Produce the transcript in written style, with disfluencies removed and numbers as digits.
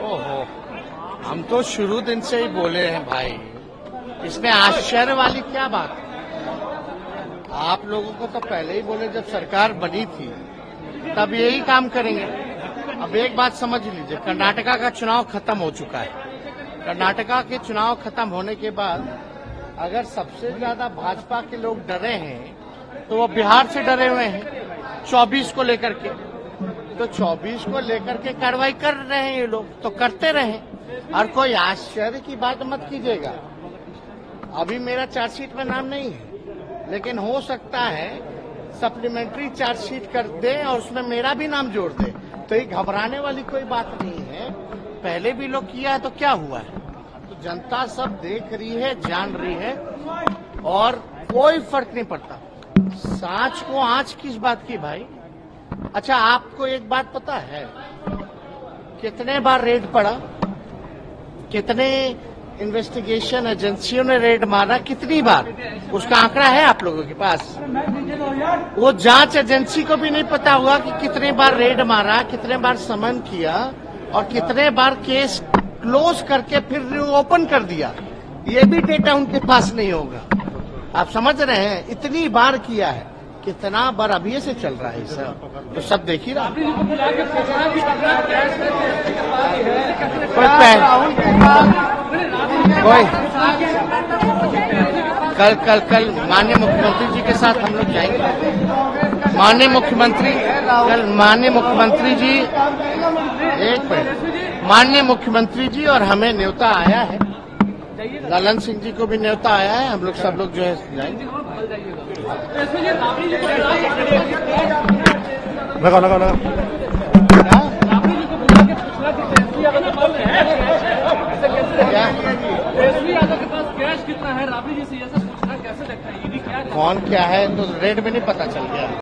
ओहो, हम तो शुरू दिन से ही बोले हैं भाई, इसमें आश्चर्य वाली क्या बात है। आप लोगों को तो पहले ही बोले जब सरकार बनी थी तब यही काम करेंगे। अब एक बात समझ लीजिए, कर्नाटका का चुनाव खत्म हो चुका है। कर्नाटका के चुनाव खत्म होने के बाद अगर सबसे ज्यादा भाजपा के लोग डरे हैं तो वो बिहार से डरे हुए हैं 24 को लेकर के। तो 24 को लेकर के कार्रवाई कर रहे हैं ये लोग, तो करते रहे और कोई आश्चर्य की बात मत कीजिएगा। अभी मेरा चार्जशीट में नाम नहीं है, लेकिन हो सकता है सप्लीमेंट्री चार्जशीट कर दे और उसमें मेरा भी नाम जोड़ दे, तो ये घबराने वाली कोई बात नहीं है। पहले भी लोग किया है तो क्या हुआ है, तो जनता सब देख रही है, जान रही है और कोई फर्क नहीं पड़ता। सांच को आंच किस बात की भाई। अच्छा, आपको एक बात पता है कितने बार रेड पड़ा, कितने इन्वेस्टिगेशन एजेंसियों ने रेड मारा, कितनी बार, उसका आंकड़ा है आप लोगों के पास? वो जांच एजेंसी को भी नहीं पता हुआ कि कितने बार रेड मारा, कितने बार समन किया और कितने बार केस क्लोज करके फिर ओपन कर दिया। ये भी डेटा उनके पास नहीं होगा। आप समझ रहे हैं, इतनी बार किया है, कितना बार अभी से चल रहा है सब, तो सब देख ही रहा। कोई कल माननीय मुख्यमंत्री जी के साथ हम लोग जाएंगे। माननीय मुख्यमंत्री जी, एक मिनट, माननीय मुख्यमंत्री जी और हमें न्योता आया है, ललन सिंह जी को भी न्योता आया है, हम लोग सब लोग जो है जाएंगे। लगा कौन क्या है तो रेड में नहीं पता चल गया।